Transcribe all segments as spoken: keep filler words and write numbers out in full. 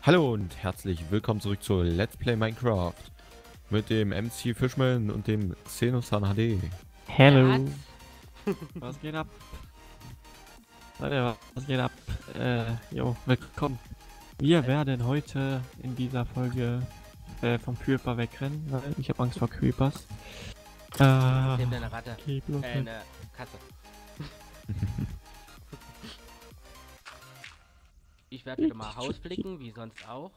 Hallo und herzlich willkommen zurück zu Let's Play Minecraft mit dem M C Fishman und dem Xenosan H D. Hello. Was geht ab? Leute, was geht ab? Äh, jo, willkommen. Wir werden heute in dieser Folge äh, vom Creeper wegrennen, weil ich habe Angst vor Creepers. Äh, Neben eine Ratte. okay, Äh, eine Katze. Ich werde wieder mal Haus flicken, wie sonst auch.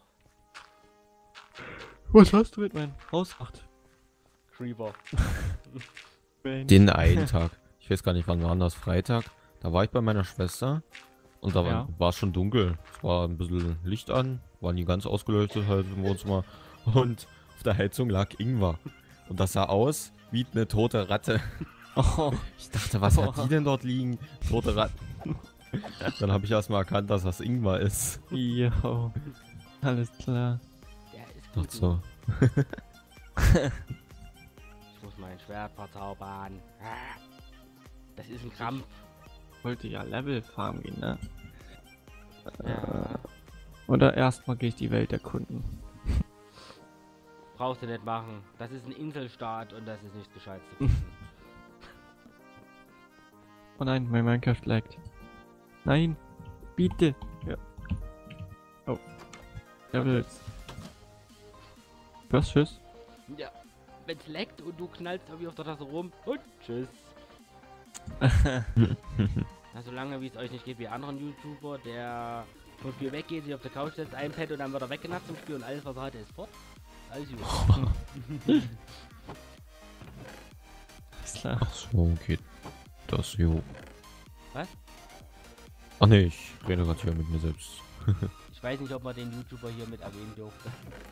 Was hast du mit meinem Haus gemacht? Creeper. Den einen Tag. Ich weiß gar nicht, wann war das? Freitag. Da war ich bei meiner Schwester und da Ja. war, war es schon dunkel. Es war ein bisschen Licht an, war nie ganz ausgeleuchtet halt im Wohnzimmer. Und auf der Heizung lag Ingwer. Und das sah aus wie eine tote Ratte. Oh, Ich dachte, was Oh. hat die denn dort liegen? Tote Ratten. Dann habe ich erstmal erkannt, dass das Ingwer ist. jo. Alles klar. Der ist Doch gut. so. Ich muss mein Schwert verzaubern. Ah, das ist ein Krampf. Wollte ja Level farmen gehen, ne? Ja. Oder erstmal gehe ich die Welt erkunden. Brauchst du nicht machen. Das ist ein Inselstaat und das ist nicht gescheit zu finden. Oh nein, mein Minecraft laggt. Nein, bitte. Ja. Oh. Levels. Was, tschüss? Ja. Wenn's leckt und du knallst irgendwie auf der Tasse rum und tschüss. Na, solange wie es euch nicht geht wie anderen YouTuber, der vom Spiel weggeht, sich auf der Couch setzt, einpennt und dann wird er weggenappt zum Spiel und alles was er hatte ist fort. Alles gut. Ist klar. Ach so, geht das jo. Was? Ach nee, ich rede gerade hier mit mir selbst. Ich weiß nicht, ob man den YouTuber hier mit erwähnen durfte.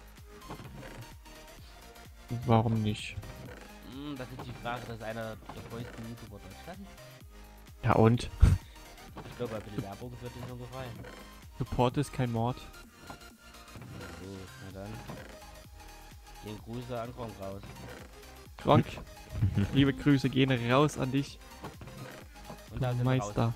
Warum nicht? Hm, das ist die Frage, das ist einer der größten YouTuber Deutschlands. Ja und? Ich glaube, ein bisschen Werbung wird ihm schon gefallen. Support ist kein Mord. So, na dann. Den Grüße an Kronk raus. Gronk, liebe Grüße gehen raus an dich, Und du da sind wir raus. Meister.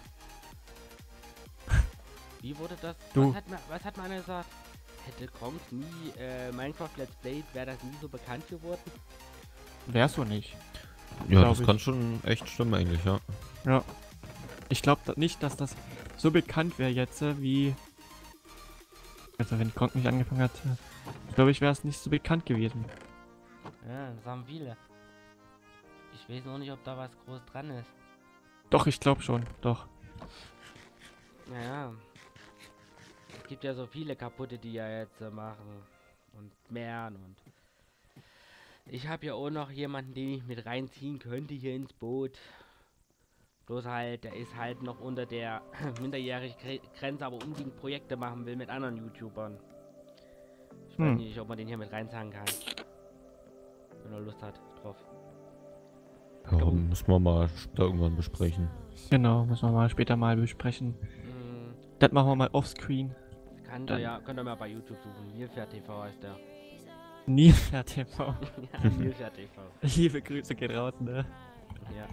Wie wurde das? Du. Was hat, ma- was hat man gesagt? Hätte Kronk nie äh, Minecraft Let's Play, wäre das nie so bekannt geworden? Wärst du nicht. Ja, Glaub das ich. kann schon echt stimmen eigentlich, ja. Ja. Ich glaube nicht, dass das so bekannt wäre jetzt, äh, wie... Also wenn Gronk nicht angefangen hat, äh, glaube ich, wäre es nicht so bekannt gewesen. Ja, das haben viele. Ich weiß noch nicht, ob da was groß dran ist. Doch, ich glaube schon, doch. Naja. Es gibt ja so viele kaputte, die ja jetzt äh, machen. Und mehr und... Ich habe ja auch noch jemanden, den ich mit reinziehen könnte hier ins Boot. Bloß halt, der ist halt noch unter der minderjährigen Gre- Grenze, aber unbedingt Projekte machen will mit anderen YouTubern. Ich weiß Hm. nicht, ob man den hier mit reinzahlen kann. Wenn er Lust hat drauf. Ja, müssen wir mal später irgendwann besprechen. Genau, müssen wir mal später mal besprechen. Hm, Das machen wir mal offscreen. kann Dann- ihr ja, könnt ihr mal bei YouTube suchen. Nilpferd T V heißt der. Nilpferd T V. Ja, Nilpferd T V. Liebe Grüße geht raus, ne? Ja.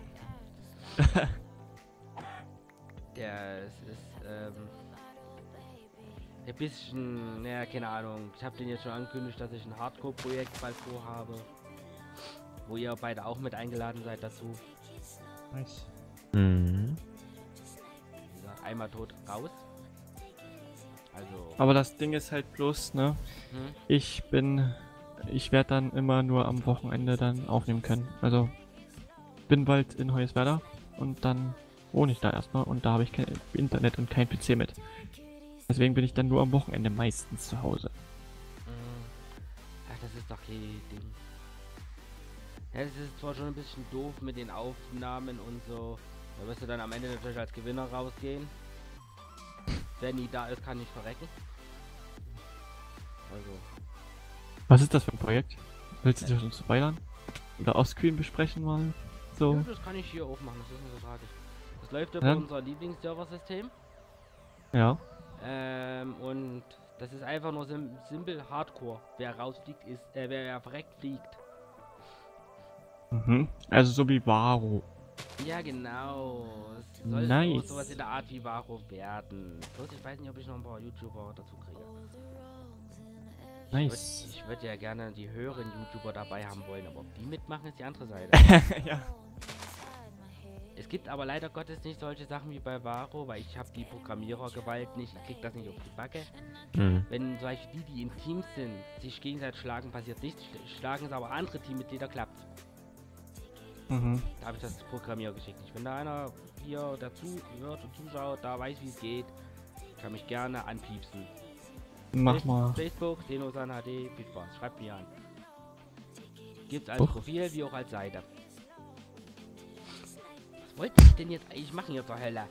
Der es ist, ähm, ein bisschen, naja, keine Ahnung. Ich habe den jetzt schon angekündigt, dass ich ein Hardcore-Projekt bald vorhabe. Wo ihr beide auch mit eingeladen seid dazu. Nice. Mhm. Wie gesagt, einmal tot raus. Also, Aber das Ding ist halt bloß, ne? hm? Ich bin... Ich werde dann immer nur am Wochenende dann aufnehmen können. Also, bin bald in Hoyerswerda und dann wohne ich da erstmal und da habe ich kein Internet und kein P C mit. Deswegen bin ich dann nur am Wochenende meistens zu Hause. Mm. Ach, das ist doch kein Ding. Ja, es ist zwar schon ein bisschen doof mit den Aufnahmen und so. Da wirst du dann am Ende natürlich als Gewinner rausgehen. Wer nie da ist, kann nicht verrecken. Also, Was ist das für ein Projekt? Willst du das uns spoilern? Oder offscreen besprechen mal? So. ja, das kann ich hier auch machen, das ist nicht so tragisch. Das läuft über Ja. unser Lieblingsserversystem. Ja. Ähm, und das ist einfach nur sim simpel Hardcore. Wer rausfliegt, ist, äh, wer verreckt, fliegt. Mhm. Also so wie Varo. Ja, genau. Es soll Nice. so sowas in der Art wie Varo werden. Bloß ich weiß nicht, ob ich noch ein paar YouTuber dazu kriege. Nice. Ich würde ja gerne die höheren YouTuber dabei haben wollen, aber ob die mitmachen, ist die andere Seite. Ja. Es gibt aber leider Gottes nicht solche Sachen wie bei Varo, weil ich habe die Programmierergewalt nicht, ich krieg das nicht auf die Backe. Hm. Wenn zum Beispiel die, die in Teams sind, sich gegenseitig schlagen, passiert nichts, sch- schlagen es aber andere Teammitglieder, klappt. Mhm. Da habe ich das Programmierer geschickt. Nicht. Wenn da einer hier dazu hört und zuschaut, da weiß wie es geht, kann mich gerne anpiepsen. Mach Face- mal. Facebook, Denosan H D, viel Spaß, schreibt mir an. Gibt's als Och. Profil wie auch als Seite. Was wollte ich denn jetzt eigentlich machen hier zur Hölle?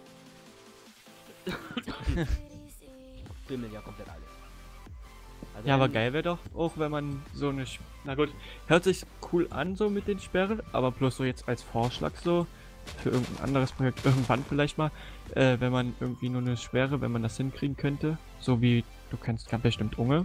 Bimmel ja komplett alles. Also Ja, aber wenn- geil wäre doch auch, wenn man so eine... Sch Na gut, hört sich cool an so mit den Sperren, aber bloß so jetzt als Vorschlag so, für irgendein anderes Projekt irgendwann vielleicht mal, äh, wenn man irgendwie nur eine Sperre, wenn man das hinkriegen könnte, so wie, du kennst ganz bestimmt Unge,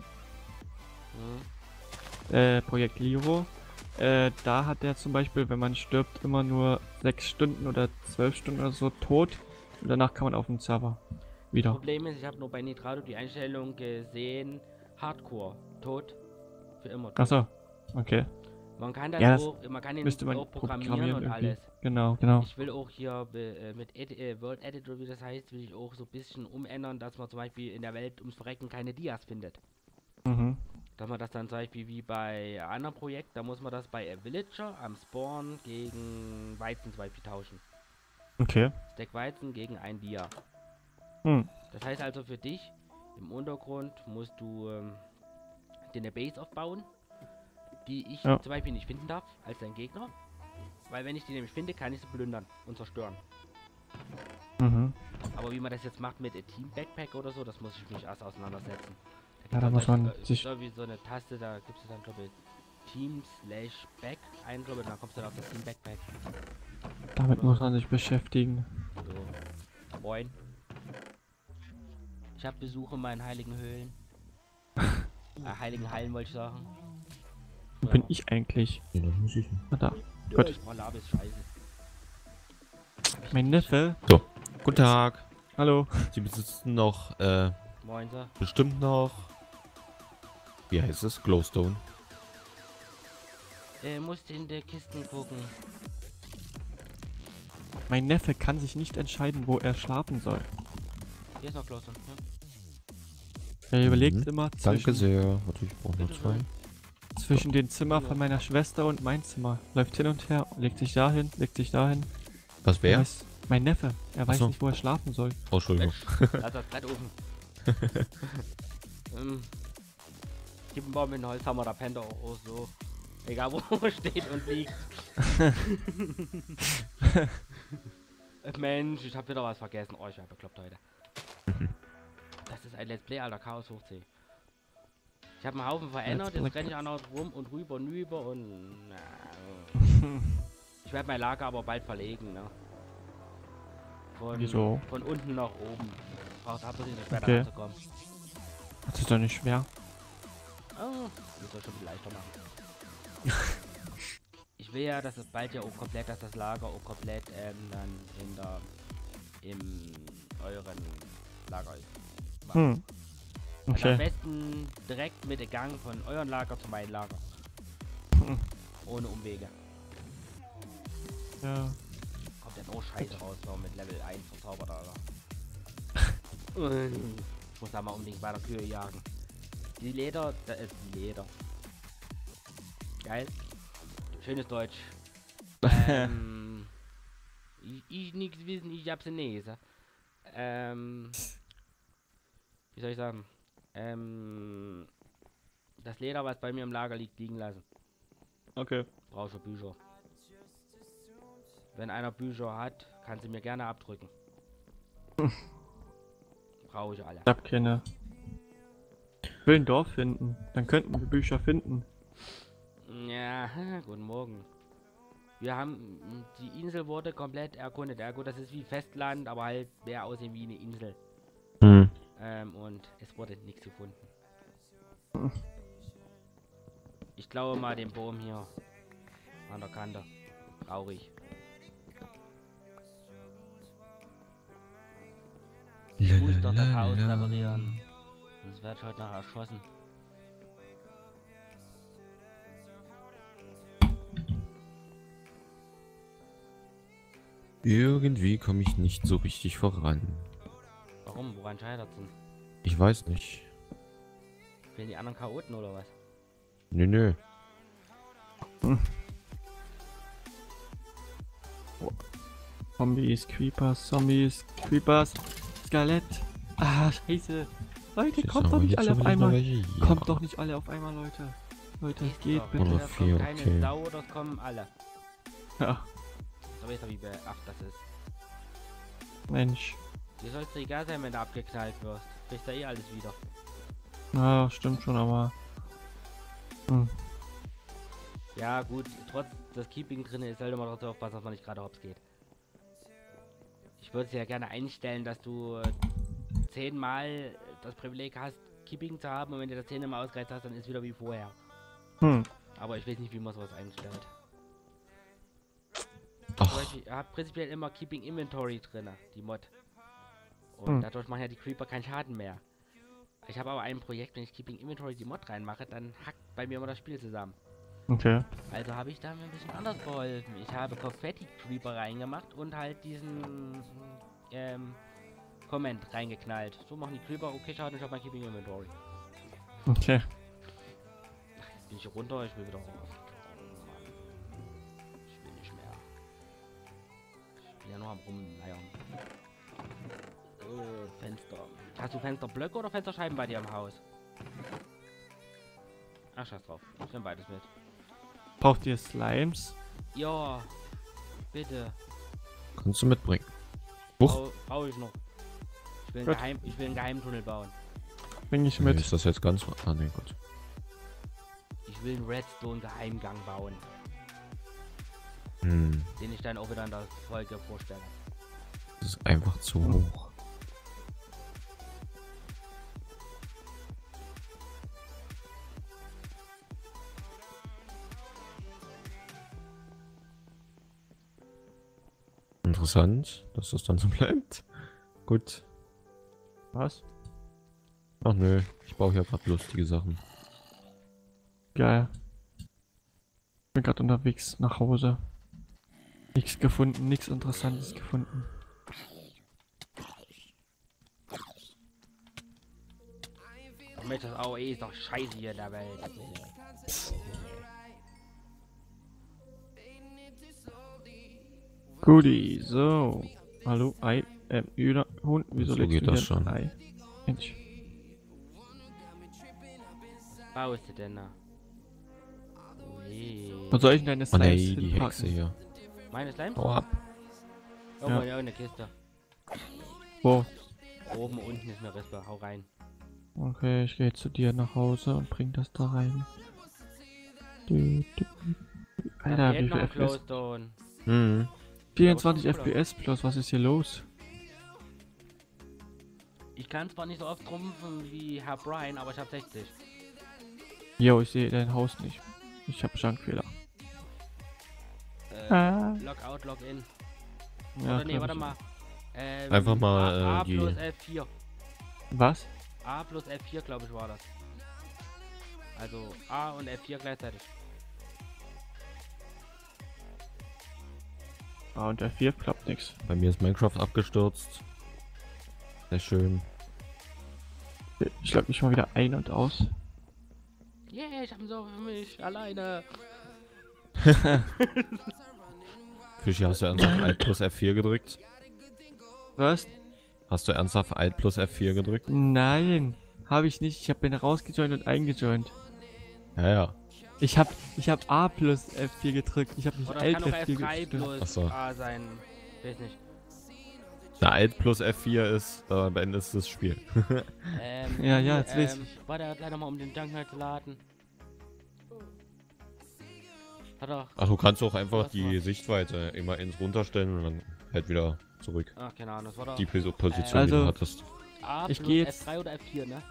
Mhm. äh, Projekt Liro, äh, da hat der zum Beispiel, wenn man stirbt, immer nur sechs Stunden oder zwölf Stunden oder so tot und danach kann man auf den Server wieder. Problem ist, ich habe nur bei Nitrado die Einstellung gesehen, Hardcore, tot, für immer tot. Achso, okay. Man kann das Ja, das auch, man kann den Müsste man auch programmieren, programmieren und irgendwie. alles. Genau, genau. Ich will auch hier äh, mit Ed äh, World Editor, wie das heißt, will ich auch so ein bisschen umändern, dass man zum Beispiel in der Welt ums Verrecken keine Dias findet. Mhm. Dass man das dann zum Beispiel wie bei einem anderen Projekt, da muss man das bei a Villager am Spawn gegen Weizen zum Beispiel tauschen. Okay. Stack Weizen gegen ein Dia. Hm. Das heißt also für dich, im Untergrund musst du ähm, dir eine Base aufbauen, die ich Ja. zum Beispiel nicht finden darf, als dein Gegner. Weil wenn ich die nämlich finde, kann ich sie plündern und zerstören. Mhm. Aber wie man das jetzt macht mit a Team Backpack oder so, das muss ich mich erst auseinandersetzen. Ja, da gibt's muss dann man gleich sich- so, wie so eine Taste, da gibt es dann glaube ich Team slash Back ein, glaube ich, und dann kommst du dann auf das Team Backpack. Damit muss man sich beschäftigen. So. Moin. Ich habe Besuch in meinen heiligen Höhlen. äh, heiligen Hallen wollte ich sagen. Wo bin ich eigentlich? Ja, das muss ich. Ah, da. Ja, Gut. ich brauche Labis, scheiße. Mein Neffe. Guten Tag. Hallo. Sie besitzen noch, äh, Moin, Sir. bestimmt noch. Wie heißt es? Glowstone. Äh, musst in der Kisten gucken. Mein Neffe kann sich nicht entscheiden, wo er schlafen soll. Hier ist noch Klausen. Ja. Er überlegt Mhm. immer Danke zwischen, sehr. Warte, ich brauche noch Bitte zwei. schön. zwischen dem Zimmer von meiner Schwester und mein Zimmer. Läuft hin und her, legt sich dahin, legt sich dahin. Was Er wäre? weiß, mein Neffe. Er weiß so. nicht, wo er schlafen soll. Oh, Entschuldigung. Lass das Brett oben. ähm, gib einen Baum mit einem Holzhammer, da pennt er auch, auch so. Egal wo er steht und liegt. Äh, Mensch, ich hab wieder was vergessen. Oh, ich hab bekloppt heute. Das ist ein Let's Play, alter, Chaos hoch zehn. Ich habe einen Haufen verändert, Let's jetzt Play. renne ich auch noch rum und rüber und rüber und... Äh, ich werde mein Lager aber bald verlegen, ne? Von, Wieso? von unten nach oben. Braucht ab und zu später Okay. ranzukommen. Das ist doch nicht schwer. Oh, das soll schon viel leichter machen. Ich will ja, dass es bald ja auch komplett, dass das Lager auch komplett ähm, dann in der... im euren Lager ist. Hm. Und am Okay. besten direkt mit dem Gang von eurem Lager zu meinem Lager. Hm. Ohne Umwege. Ja. Kommt ja nur Scheiße raus, so mit Level eins verzaubert, Alter. Ich muss da mal unbedingt weiter Kühe jagen. Die Leder, da ist die Leder. Geil. Schönes Deutsch. ähm, ich, ich nichts wissen, ich hab's lesen. Ähm, wie soll ich sagen? Ähm, das Leder, was bei mir im Lager liegt, liegen lassen. Okay. Brauche schon Bücher. Wenn einer Bücher hat, kann sie mir gerne abdrücken. Brauche ich alle. Ich hab keine. Ich will ein Dorf finden. Dann könnten wir Bücher finden. Ja, guten Morgen. Wir haben, die Insel wurde komplett erkundet. Ja gut, das ist wie Festland, aber halt mehr aussehen wie eine Insel. Hm. Ähm, und es wurde nichts gefunden. Hm. Ich glaube mal den Baum hier an der Kante. Traurig. Ich muss doch das Haus reparieren. Sonst werde ich heute noch erschossen. Irgendwie komme ich nicht so richtig voran. Warum? Woran scheitert es denn? Ich weiß nicht. Fehlen die anderen Chaoten oder was? Nö, nö. Zombies, Creepers, Zombies, Creepers, Skelett. Ah, scheiße. Leute, Jetzt kommt haben doch wir nicht jetzt alle schon auf wieder einmal. welche hier. Kommt doch nicht alle auf einmal, Leute. Leute, Geht geht doch. bitte. Oder Entweder vier, kommt keine okay. Sau oder es kommen alle. Ja, So weiß er, wie beacht das ist. Mensch. Dir soll es dir egal sein, wenn du abgeknallt wirst. Kriegst du eh alles wieder. Ja, stimmt schon, aber... Hm. Ja gut, trotz des Keeping drin ist, sollte man trotzdem aufpassen, dass man nicht gerade hops geht. Ich würde es ja gerne einstellen, dass du zehnmal das Privileg hast, Keeping zu haben, und wenn du das zehnmal ausgereizt hast, dann ist wieder wie vorher. Hm. Aber ich weiß nicht, wie man sowas einstellt. Zum Ach, Beispiel, ihr habt prinzipiell immer Keeping Inventory drin, die Mod. Und Hm. dadurch machen ja die Creeper keinen Schaden mehr. Ich habe aber ein Projekt, wenn ich Keeping Inventory die Mod reinmache, dann hackt bei mir immer das Spiel zusammen. Okay. Also habe ich da mir ein bisschen anders geholfen. Ich habe Confetti Creeper reingemacht und halt diesen ähm, Comment reingeknallt. So machen die Creeper okay Schaden, ich habe mein Keeping Inventory. Okay. Jetzt bin ich runter, ich will wieder raus. Oh Mann. Ich will nicht mehr. Ich bin ja noch am Rumleiern. Äh, Fenster. Hast du Fensterblöcke oder Fensterscheiben bei dir im Haus? Ach, scheiß drauf. Ich nehme beides mit. Braucht ihr Slimes? Ja, bitte. kannst du mitbringen. Huch. Brau, brauche ich noch. Ich will, einen Gut. Geheim, ich will einen Geheimtunnel bauen. Bring ich Mit. mit. Ist das jetzt ganz... Ah, ne, gut. Ich will einen Redstone-Geheimgang bauen, Hm, den ich dann auch wieder in der Folge vorstelle. das ist einfach zu hoch. Interessant, dass das dann so bleibt. Gut. Was? Ach nö, ich baue hier gerade lustige Sachen. Geil. Bin gerade unterwegs nach Hause. Nichts gefunden, nichts Interessantes gefunden. Mensch, das A O E ist doch scheiße hier in der Welt. Guti, so. Hallo, Ei, ähm, Üder, Hund, wieso So legst geht du das denn schon. ein Ei? Mensch. Baust du denn da? Ui. Wo soll ich denn deine Oh Slimes nee, die hinpacken? Hexe hier. Meine Slime? Hau ab. Irgendwo Ja. in irgendeiner Kiste. Wo? Oben, unten ist eine Rispe. Hau rein. Okay, ich gehe zu dir nach Hause und bring das da rein. Du, du. Da Alter, fehlt wie noch viel ein F P S? Glowstone. Hm. vierundzwanzig Ja, F P S plus, was ist hier los? Ich kann zwar nicht so oft trumpfen wie Herr Brian, aber ich habe sechzig. Jo, ich sehe dein Haus nicht. Ich habe Schankfehler. Äh, Ah. Logout, Login. Ja, Oder nee, glaub warte ich. mal. Ähm, Einfach mal, A, A äh, die- plus F vier. Was? A plus F vier, glaube ich, war das. Also A und F vier gleichzeitig. Ah, und F vier klappt nix. Bei mir ist Minecraft abgestürzt. Sehr schön. Ich log mich mal wieder ein und aus. Yeah, ich habe so für mich alleine. Fischi, hast du ernsthaft Alt plus F vier gedrückt? Was? Hast du ernsthaft Alt plus F vier gedrückt? Nein, habe ich nicht. Ich habe bin rausgejoint und eingejoint. Ja, ja. Ich habe ich hab A plus F vier gedrückt. Ich habe nicht Oder es Alt kann auch F F vier drei gedrückt. plus Ach so. A sein. Weiß nicht. Na, Alt plus F vier ist, da beendest du das Spiel. Ähm, Ja, ja, hier, jetzt weiß ähm, ich. Warte, gleich nochmal, um den Junknight zu laden. Hat er. Ach, du kannst auch einfach Was die war? Sichtweite immer ins runterstellen und dann halt wieder zurück. Ach, keine Ahnung, das war doch. Die Pos- Position, die Also, du hattest. A ich plus geh jetzt- F drei oder F vier, ne?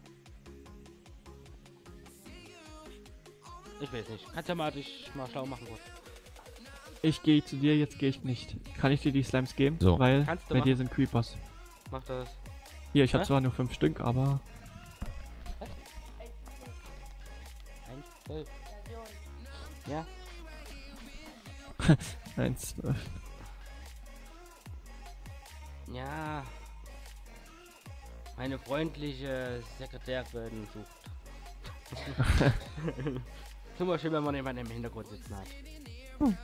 Ich weiß nicht. Kannst ja mal dich mal schlau machen, gut. Ich gehe zu dir, jetzt gehe ich nicht. Kann ich dir die Slimes geben? So. Weil Kannst du bei dir machen. sind Creepers. Mach das. Hier, ich habe Hä? zwar nur fünf Stück, aber eins, zwölf. Ja? eins, zwölf. Ja. Meine freundliche Sekretärin sucht. Ist immer schön, wenn man jemanden im Hintergrund sitzen hat. Hm.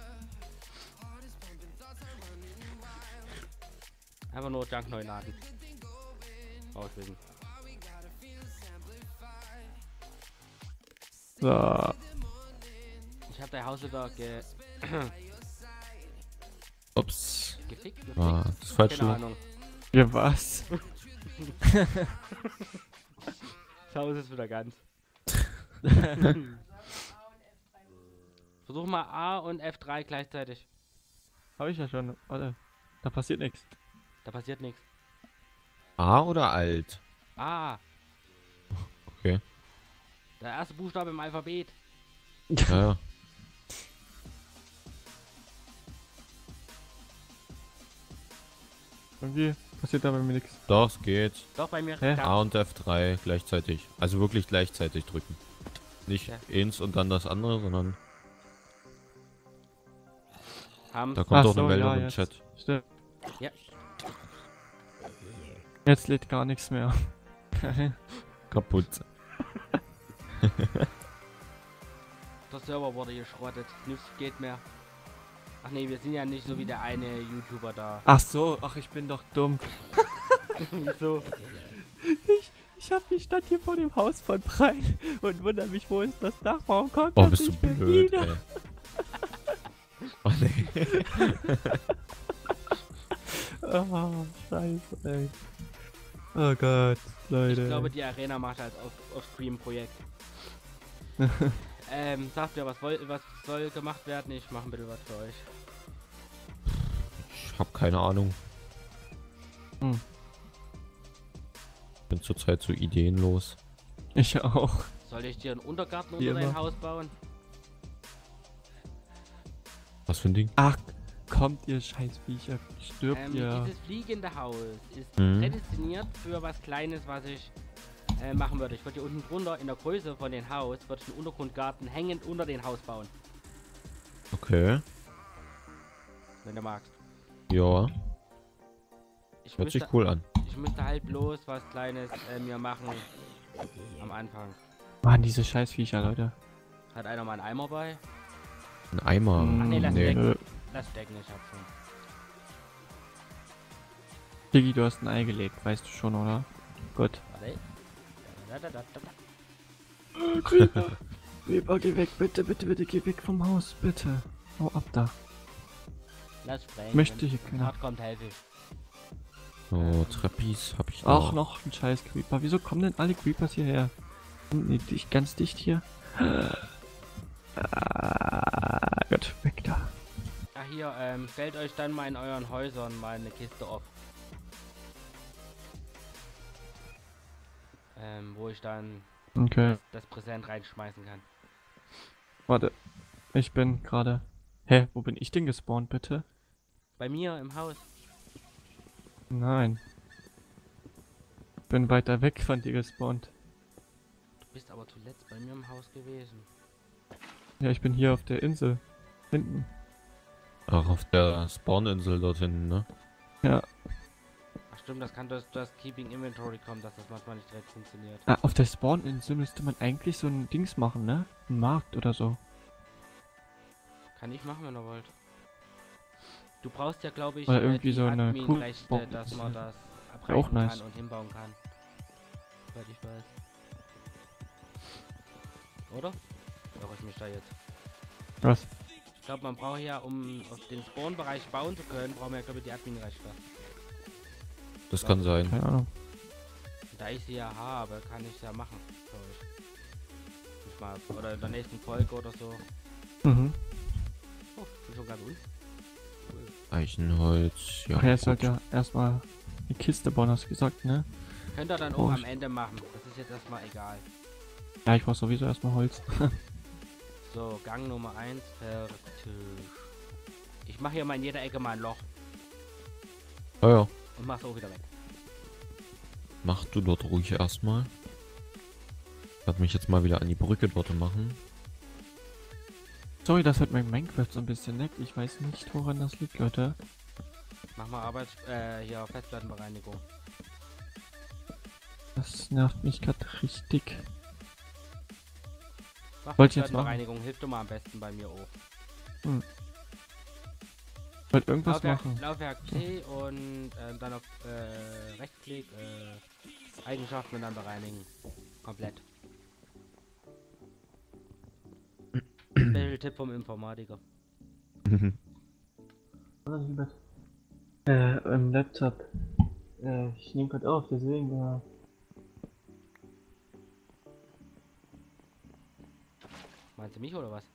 Einfach nur Junk neu laden. Auswählen. So. Ich habe dein Haus wieder ge Ups. gefickt. gefickt. Ah, das ist falsch. Keine Ahnung. Ja, was? Das Haus ist wieder ganz. Versuch mal A und F drei gleichzeitig. Habe ich ja schon. Warte. Da passiert nichts. Da passiert nichts. A oder alt? A. Okay. Der erste Buchstabe im Alphabet. Ja, ja. Irgendwie passiert da bei mir nichts. Doch, es geht. Doch, bei mir. Hä? Ja. A und F drei gleichzeitig. Also wirklich gleichzeitig drücken. Nicht Ja. eins und dann das andere, sondern Haben. da kommt Ach auch eine so, Meldung ja, im jetzt. Chat. Stimmt. Ja. Jetzt lädt gar nichts mehr. Kaputt. Der Server wurde geschrottet. Nichts geht mehr. Ach nee, wir sind ja nicht so wie der eine YouTuber da. Ach so, ach ich bin doch dumm. Wieso? Ich, ich hab mich stand hier vor dem Haus von Brein und wundere mich, wo ist das Dach? Warum kommt Oh, das bist du nicht mehr blöd, wieder? ey. Oh nee. Oh, scheiße, ey. Oh Gott, Leute. Ich glaube, die Arena macht als Off- Off-Stream-Projekt. ähm, sagt mir, was, woll, was soll gemacht werden? Ich mache ein bisschen was für euch. Ich hab keine Ahnung. Hm. Bin zurzeit so ideenlos. Ich auch. Soll ich dir einen Untergarten Wie unter dein immer. Haus bauen? Was für ein Ding? Ach, kommt ihr Scheißviecher. Stirbt Ähm, ihr. Dieses fliegende Haus ist Mhm. prädestiniert für was Kleines, was ich äh, machen würde. Ich würde hier unten drunter in der Größe von dem Haus, würde ich einen Untergrundgarten hängend unter den Haus bauen, Okay. wenn du magst. Ja, Ich hört müsste, sich cool an. ich müsste halt bloß was Kleines äh, mir machen am Anfang. Mann, diese Scheißviecher, Leute. Hat einer mal einen Eimer bei? Ein Eimer. Hm, Ach nee, lass nee. weg. Nö. Lass stecken, ich hab's schon. Diggi, du hast ein Ei gelegt, weißt du schon, oder? Gut. Warte. Da, da, da, da, da. Creeper! Creeper, geh weg, bitte, bitte, bitte, geh weg vom Haus, bitte. Hau ab da. Lass sprengen. Möchte Wenn hier keiner. hart kommt, helfe ich. Oh, Trappies hab ich Auch noch. noch ein scheiß Creeper. Wieso kommen denn alle Creepers hierher? Nee, dicht, ganz dicht hier. Ah, Gott, weg da. Ah, hier, ähm, stellt euch dann mal in euren Häusern mal eine Kiste auf. Ähm, wo ich dann Okay, das Präsent reinschmeißen kann. warte. Ich bin gerade. Hä, wo bin ich denn gespawnt, bitte? Bei mir im Haus. Nein. Bin weiter weg von dir gespawnt. Du bist aber zuletzt bei mir im Haus gewesen. Ja, ich bin hier auf der Insel. Hinten. Ach, auf der Spawninsel dort hinten, ne? Ja. Ach stimmt, das kann durch das Keeping Inventory kommen, dass das manchmal nicht direkt funktioniert. Ah, auf der Spawninsel müsste man eigentlich so ein Dings machen, ne? Ein Markt oder so. Kann ich machen, wenn ihr wollt. Du brauchst ja, glaube ich, Oder äh, irgendwie die so eine Admin-Rechte, Kuhbox. dass man das Wär auch abreißen nice. kann und hinbauen kann. Soweit ich weiß. Oder? Irre ich mich da jetzt? Was? Ich glaube, man braucht ja, um auf den Spawn-Bereich bauen zu können, brauchen wir ja, glaube ich, die Admin-Rechte. Das kann sein. Keine Ahnung. Und da ich sie ja habe, kann ich es ja machen, glaube ich. Nicht mal, oder in der nächsten Folge oder so. Mhm. Oh, bin schon ganz unten. Eichenholz, ja. Ach ja, jetzt gut. sollte ja erstmal eine Kiste bauen, hast du gesagt, ne? Könnt ihr dann Oh, auch ich- am Ende machen. Das ist jetzt erstmal egal. Ja, ich brauch sowieso erstmal Holz. So, Gang Nummer eins, fertig. Ich mache hier mal in jeder Ecke mal ein Loch Ja, ja. und mach's auch wieder weg. Mach du dort ruhig erstmal. Ich werde mich jetzt mal wieder an die Brücke dort machen. Sorry, dass halt mein Minecraft so ein bisschen leckt. Ich weiß nicht, woran das liegt, Leute. Mach mal Arbeits... äh, hier Festplattenbereinigung. Das nervt mich gerade richtig. Mach Wollte ich jetzt Festplattenbereinigung, hilft du mal am besten bei mir auch. Hm. Wollte irgendwas Laufwerk, machen. Laufwerk T und ähm, dann auf äh, Rechtsklick, äh, Eigenschaften und dann bereinigen. Komplett. Special Tipp vom Informatiker. Äh, im Laptop. Äh, ich nehme gerade auf, deswegen, ja. Meinst du mich oder was?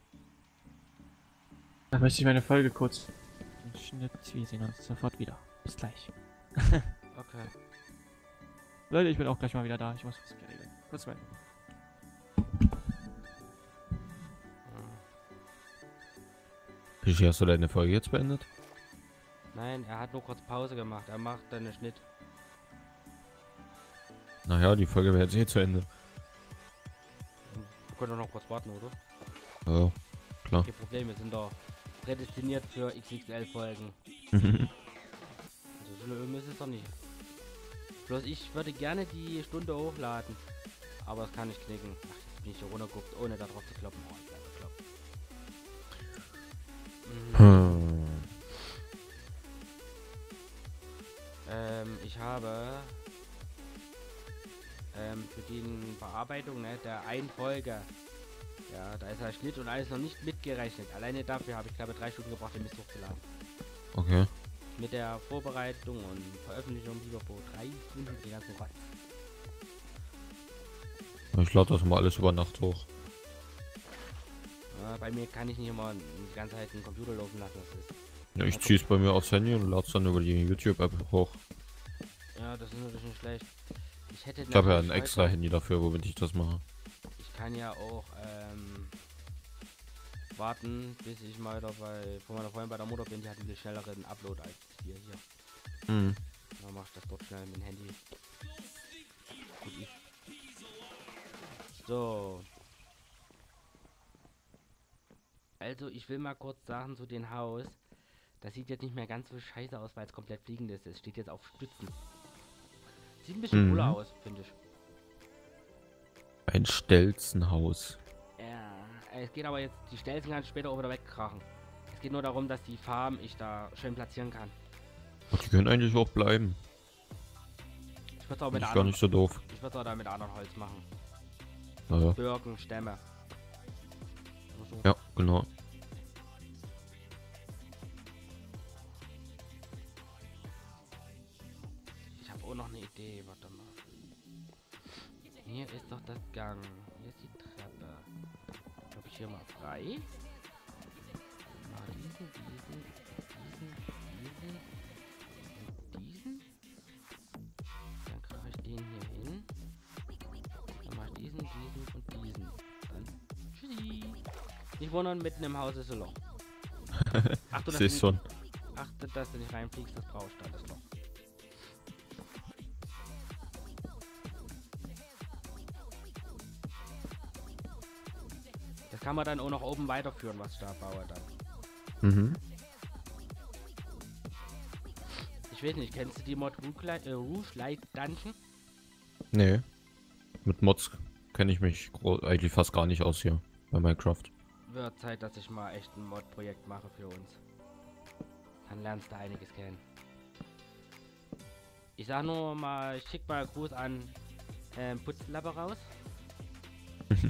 Da möchte ich meine Folge kurz. Schnitt, wir sehen uns sofort wieder. Bis gleich. Okay. Leute, ich bin auch gleich mal wieder da. Ich muss was regeln. Kurz mal. Wie hast du deine Folge jetzt beendet? Nein, er hat nur kurz Pause gemacht. Er macht dann einen Schnitt. Naja, die Folge wäre jetzt eh zu Ende. Wir können doch noch kurz warten, oder? Ja, klar. Kein Problem, wir sind doch prädestiniert für X X L-Folgen. Mhm. Also so schlimm ist es doch nicht. Bloß ich würde gerne die Stunde hochladen. Aber das kann ich knicken. Ach, jetzt bin ich hier runtergeguckt, ohne da drauf zu kloppen. Oh, ich werde kloppen. Mhm. Hm. Ähm, ich habe ähm, für die Bearbeitung, ne, der einen Folge, ja, da ist der Schnitt und alles noch nicht mitgerechnet. Alleine dafür habe ich glaube drei Stunden gebraucht, den Mist hochzuladen. Okay. Mit der Vorbereitung und Veröffentlichung lieber vor drei Stunden den ganzen Rotz. Ich lade das mal alles über Nacht hoch. Ja, bei mir kann ich nicht immer die ganze Zeit den Computer laufen lassen. Das ist, Ja, ich zieh's bei mir aufs Handy und lade es dann über die YouTube-App hoch. ja, das ist natürlich nicht schlecht. Ich hätte Ich habe ja ein natürlich extra heute- Handy dafür, womit ich das mache. Ich kann ja auch ähm, warten, bis ich mal dabei von meiner Freundin bei der Mutter bin. Die hat einen schnelleren Upload als wir hier. Mhm. Dann mach ich das dort schnell mit dem Handy. Gut, ich. So. Also ich will mal kurz sagen zu dem Haus. Das sieht jetzt nicht mehr ganz so scheiße aus, weil es komplett fliegend ist. Es steht jetzt auf Stützen. Sieht ein bisschen Mhm. cooler aus, finde ich. Ein Stelzenhaus. Ja, es geht aber jetzt, die Stelzen kann ich später auch wieder wegkrachen. Es geht nur darum, dass die Farben ich da schön platzieren kann. Und die können eigentlich auch bleiben. Ich würde es auch mit Ist gar anderen, nicht so doof. ich würde auch da mit anderen Holz machen. Naja. Birken, Stämme. Oder so. Ja, genau. Ich habe auch noch eine Idee, warte mal. Hier ist doch das Gang. Hier ist die Treppe. Glaube ich hier mal frei. Mal diesen, diesen, diesen, diesen und diesen. Dann kriege ich den hier hin. Dann mache ich diesen, diesen und diesen. Dann tschüssi. Nicht wundern, mitten im Haus ist ein Loch. Achte, dass, Siehst du, schon. achte, dass du nicht reinfliegst, das brauchst du, das Loch. Das kann man dann auch noch oben weiterführen, was ich da baue dann. Mhm. Ich weiß nicht, kennst du die Mod Rouge Light, äh, Rouge Light Dungeon? Nee. Mit Mods kenne ich mich gro- eigentlich fast gar nicht aus hier bei Minecraft. Wird Zeit, dass ich mal echt ein Mod-Projekt mache für uns. Dann lernst du einiges kennen. Ich sag nur mal, ich schick mal Gruß an ähm, Putzlabber raus. Hm.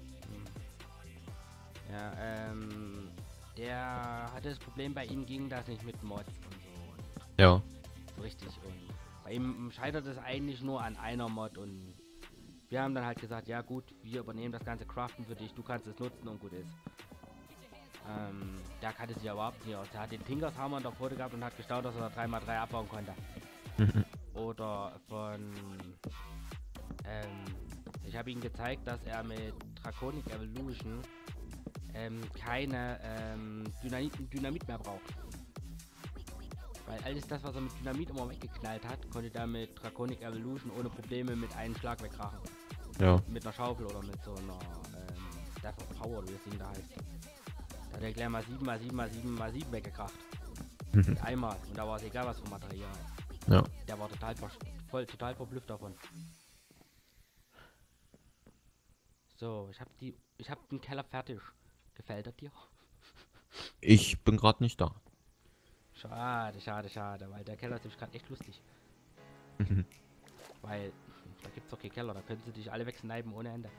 Ja, ähm, der hatte das Problem, bei ihm ging das nicht mit Mods und so. Und Ja. so richtig. Und bei ihm scheitert es eigentlich nur an einer Mod und wir haben dann halt gesagt, ja gut, wir übernehmen das ganze Craften für dich, du kannst es nutzen und gut ist. Ähm, der kannte sich ja überhaupt nicht aus. Der hat den Tinkershammer in der Pfote gehabt und hat gestaunt, dass er drei mal drei abbauen konnte. Mhm. Oder von ähm, ich habe ihm gezeigt, dass er mit Draconic Evolution ähm, keine ähm, Dynamit, Dynamit mehr braucht. Weil alles das, was er mit Dynamit immer weggeknallt hat, konnte er mit Draconic Evolution ohne Probleme mit einem Schlag wegkrachen. Ja. Mit einer Schaufel oder mit so einer ähm, Staff of Power, wie das Ding da heißt. Da hat er gleich mal sieben mal sieben mal sieben mal sieben weggekracht. Und einmal. Und da war es egal, was für Material. Ja. Der war total ver voll total verblüfft davon. So, ich habe die, ich habe den Keller fertig. Gefällt er dir? Ich bin gerade nicht da. Schade, schade, schade, weil der Keller ist nämlich gerade echt lustig. Weil da gibt's doch keinen Keller, da können sie dich alle wegsnipen ohne Ende.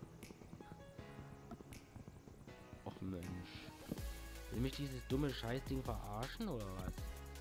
Och Mensch. Will mich dieses dumme Scheißding verarschen oder was?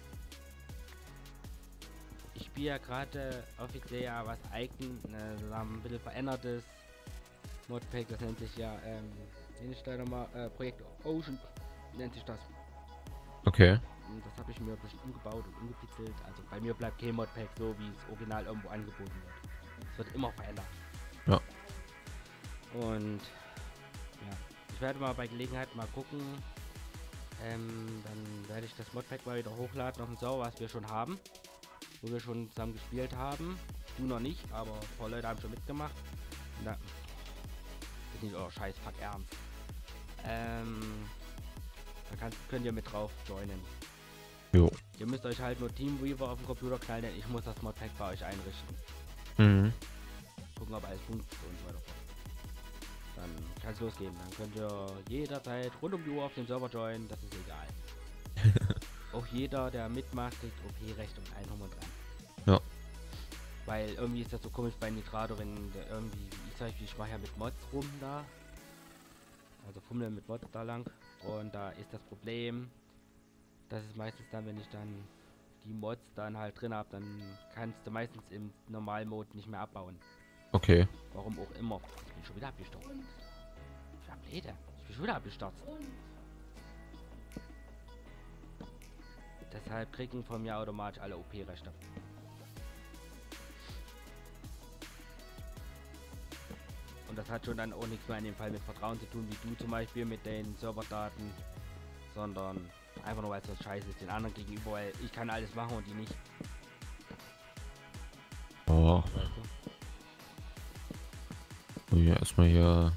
Ich spiele ja gerade offiziell ja was eigen, äh, ein bisschen verändertes Modpack, das nennt sich ja, ähm, den ich da nochmal, äh, Projekt Ocean nennt sich das. Okay. Und das habe ich mir ein bisschen umgebaut und umgepitzelt. Also bei mir bleibt kein Modpack so, wie es original irgendwo angeboten wird. Es wird immer verändert. Ja. Und ja, ich werde mal bei Gelegenheit mal gucken. Ähm, dann werde ich das Modpack mal wieder hochladen auf den Server, was wir schon haben. Wo wir schon zusammen gespielt haben. Du noch nicht, aber ein paar Leute haben schon mitgemacht. Und da ist nicht euer scheiß Fuck ernst. Ähm, da kannst, könnt ihr mit drauf joinen. Jo. Ihr müsst euch halt nur Teamweaver auf den Computer knallen, denn ich muss das Modpack bei euch einrichten. Mhm. Gucken, ob alles funktioniert und so weiter. Dann kann es losgehen. Dann könnt ihr jederzeit rund um die Uhr auf den Server joinen, das ist egal. Auch jeder, der mitmacht, kriegt O P-Recht und ein Drum und dran. Ja. Weil irgendwie ist das so komisch bei Nitrado, wenn der irgendwie, ich sag, ich mache ja mit Mods rum da. Also fummeln mit Mods da lang. Und da ist das Problem, das ist meistens dann, wenn ich dann die Mods dann halt drin habe, dann kannst du meistens im Normalmode nicht mehr abbauen. Okay. Warum auch immer. Ich bin schon wieder abgestürzt. Ich hab Leder. Ich bin schon wieder abgestürzt. Deshalb kriegen von mir automatisch alle O P-Rechte. Und das hat schon dann auch nichts mehr in dem Fall mit Vertrauen zu tun, wie du zum Beispiel mit den Serverdaten, sondern einfach nur, weil es so scheiße ist den anderen gegenüber, weil ich kann alles machen und die nicht. Oh. Weißt du? Ja, erstmal hier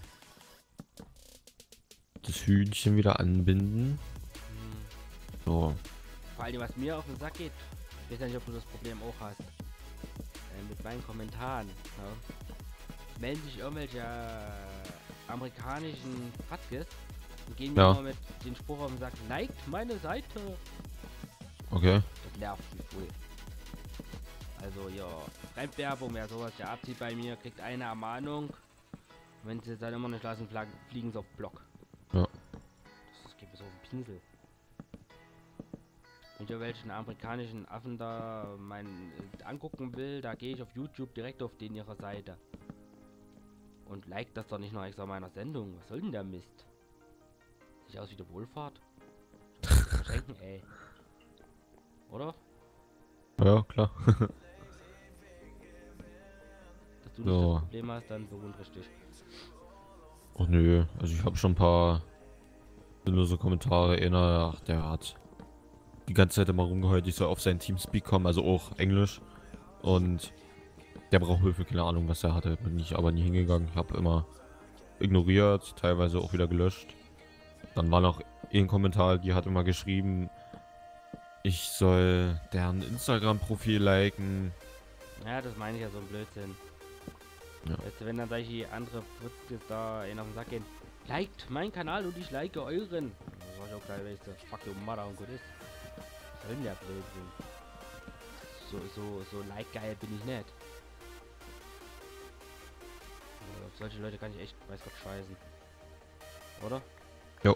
das Hühnchen wieder anbinden. Hm. So. Vor allem, was mir auf den Sack geht, ich weiß ja nicht, ob du das Problem auch hast, äh, mit meinen Kommentaren. Ja? Melden sich irgendwelche äh, amerikanischen Fatzkes und gehen mir Ja. immer mit den Spruch auf den Sack, liked meine Seite. Okay. Das nervt mich wohl. Also ja, Fremdwerbung, wer sowas ja abzieht bei mir, kriegt eine Ermahnung. Wenn sie es dann immer nicht lassen, flag- fliegen sie auf Block. Ja. Das geht mir so auf den Pinsel. Wenn ich irgendwelchen amerikanischen Affen da mein äh, angucken will, da gehe ich auf YouTube direkt auf den ihrer Seite. Und like das doch nicht noch extra meiner Sendung. Was soll denn der Mist? Sieht aus wie der Wohlfahrt. Verschenken, ey. Oder? Ja, klar. Dass du nicht So. das Problem hast, dann bewundere ich dich. Oh nö, also ich habe schon ein paar sinnlose Kommentare. Einer, ach, der hat die ganze Zeit immer rumgeheult, ich soll auf sein Teamspeak kommen, also auch Englisch. Und der braucht Hilfe, keine Ahnung, was er hatte. Bin ich aber nie hingegangen. Ich habe immer ignoriert, teilweise auch wieder gelöscht. Dann war noch ein Kommentar, die hat immer geschrieben, ich soll deren Instagram-Profil liken. Ja, das meine ich ja so ein Blödsinn. Ja. Weißt du, wenn dann solche andere Fritzkes da einen auf den Sack gehen, liked meinen Kanal und ich like euren. Dann sag ich auch gleich, weißt du, fuck your mother und gut ist. Was soll denn der Blödsinn? So, so, so like geil bin ich nicht. Also auf solche Leute kann ich echt, weiß Gott, scheißen. Oder? Jo.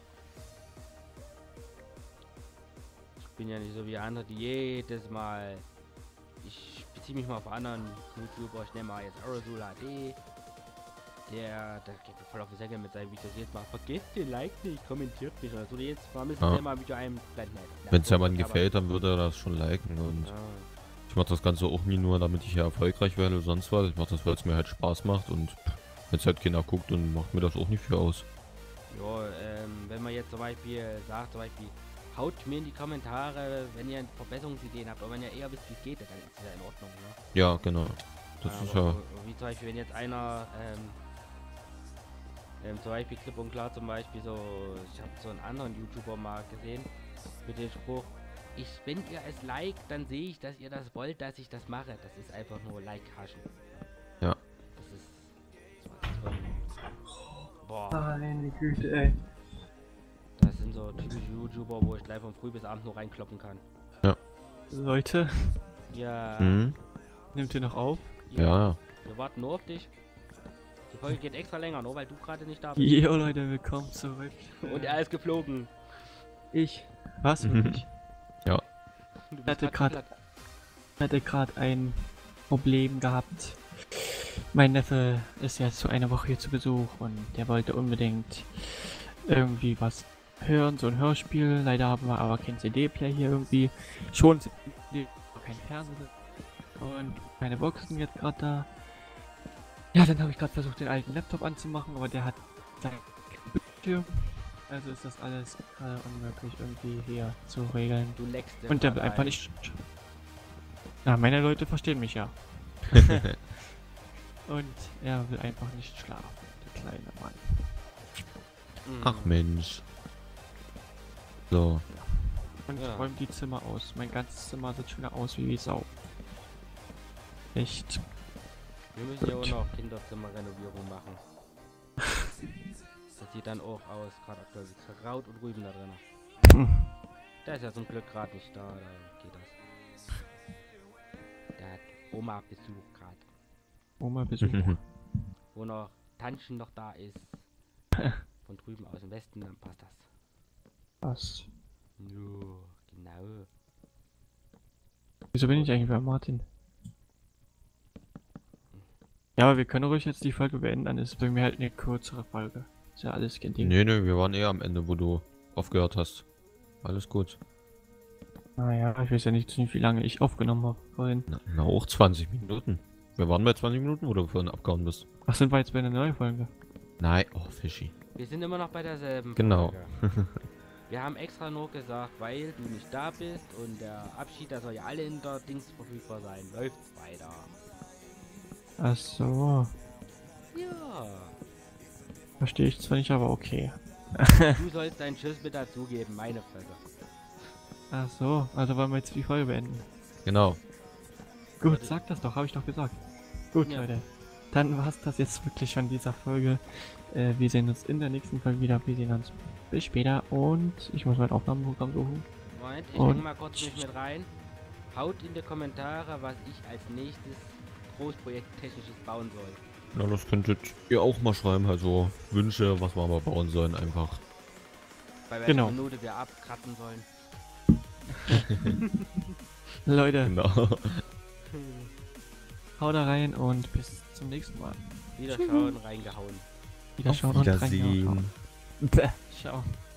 Ich bin ja nicht so wie andere, die jedes Mal. Ich beziehe mich mal auf anderen YouTuber. Ich nehme mal jetzt Aerosol H D. Der, der geht mir voll auf den Säcke mit seinen Videos. Jetzt mal vergesst den Like nicht, kommentiert nicht. Also jetzt mal müssen Ja. wir mal ein Video einblenden. Wenn es jemandem gefällt, dann würde er das schon liken. Und Ja. ich mache das Ganze auch nie nur, damit ich hier erfolgreich werde oder sonst was. Ich mache das, weil es mir halt Spaß macht. Und wenn es halt keiner guckt, dann macht mir das auch nicht viel aus. Ja, ähm, wenn man jetzt zum Beispiel sagt, zum Beispiel, haut mir in die Kommentare, wenn ihr Verbesserungsideen habt, oder wenn ihr eher wisst, wie es geht, dann ist das ja in Ordnung, ne? Ja, genau. Das Aber ist ja... Wie zum Beispiel, wenn jetzt einer, ähm, ähm, zum Beispiel klipp und klar zum Beispiel so, ich habe so einen anderen YouTuber mal gesehen, mit dem Spruch, ich, wenn ihr es liked, dann sehe ich, dass ihr das wollt, dass ich das mache. Das ist einfach nur Like-Haschen. Ja. Das ist... Das boah, Meine Güte, ey. das sind so typische YouTuber, wo ich gleich von früh bis abend nur reinkloppen kann. Leute, Ja, Mhm. nehmt ihr noch auf? Ja, ja. wir warten nur auf dich. Die Folge geht extra länger, nur weil du gerade nicht da bist. Jo Leute, willkommen zurück. Und er ist geflogen. Ich. Was? Mhm. Wirklich? Du bist hatte grad grad- Ich hatte gerade ein Problem gehabt. Mein Neffe ist jetzt so eine Woche hier zu Besuch und der wollte unbedingt irgendwie was hören, so ein Hörspiel. Leider haben wir aber kein C D-Player hier irgendwie. Schon C D, aber kein Fernseher und keine Boxen jetzt gerade da. Ja, dann habe ich gerade versucht, den alten Laptop anzumachen, aber der hat keinen Bildschirm. Also ist das alles gerade unmöglich irgendwie hier zu regeln. Du leckst den Und der will Part einfach ein. nicht. Na, meine Leute verstehen mich ja. Und er will einfach nicht schlafen, der kleine Mann. Mhm. Ach Mensch. So. Und Ja. ich räume die Zimmer aus. Mein ganzes Zimmer sieht schon aus wie Sau. Echt. Wir müssen ja auch Gut. noch Kinderzimmerrenovierung machen. Das sieht dann auch aus, gerade aktuell wie Kraut und Rüben da drin. Hm. Der ist ja zum Glück gerade nicht da, da geht das. Der hat Oma Besuch gerade. Oma Besuch. Wo noch Tantchen noch da ist. Von drüben aus dem Westen, dann passt das. Was? Jo, genau. Wieso bin ich eigentlich bei Martin? Ja, aber wir können ruhig jetzt die Folge beenden, dann ist es bei mir halt eine kürzere Folge. Ist ja alles kein Ding. Nee, nee, wir waren eher am Ende, wo du aufgehört hast. Alles gut. Naja, ich weiß ja nicht, wie lange ich aufgenommen habe vorhin. Na, na, auch zwanzig Minuten. Wir waren bei zwanzig Minuten, wo du vorhin abgehauen bist. Ach, sind wir jetzt bei einer neuen Folge? Nein, oh, Fischi. Wir sind immer noch bei derselben Genau. Folge. Wir haben extra nur gesagt, weil du nicht da bist und der Abschied, der soll ja alle in der Dings verfügbar sein. Läuft's weiter. Ach so. Ja. Verstehe ich zwar nicht, aber okay. Du sollst deinen Schiss mit dazugeben, meine Fresse. Ach so, also wollen wir jetzt die Folge beenden. Genau. Gut, Warte. sag das doch, habe ich doch gesagt. Gut, Ja. Leute. Dann war's das jetzt wirklich von dieser Folge. Äh, wir sehen uns in der nächsten Folge wieder. Wir sehen uns bis später und ich muss mein Aufnahmeprogramm suchen. Moment, ich Und- hänge mal kurz mich mit rein. Haut in die Kommentare, was ich als nächstes Großprojekt technisches bauen soll. Ja, das könntet ihr auch mal schreiben, also Wünsche, was wir mal bauen sollen, einfach. Bei welcher Genau. Minute wir abkratzen sollen. Leute, Genau. haut da rein und bis zum nächsten Mal. Wieder schauen, reingehauen. Wieder Auf schauen und Wiedersehen. reingehauen. Bäh, ciao.